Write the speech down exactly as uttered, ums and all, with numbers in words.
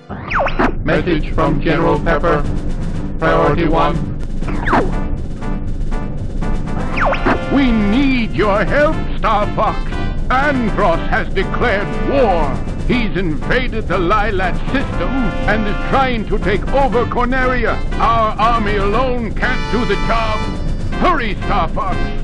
Message from General Pepper. Priority one. We need your help, Starfox. Andross has declared war. He's invaded the Lilat system and is trying to take over Corneria. Our army alone can't do the job. Hurry, Starfox.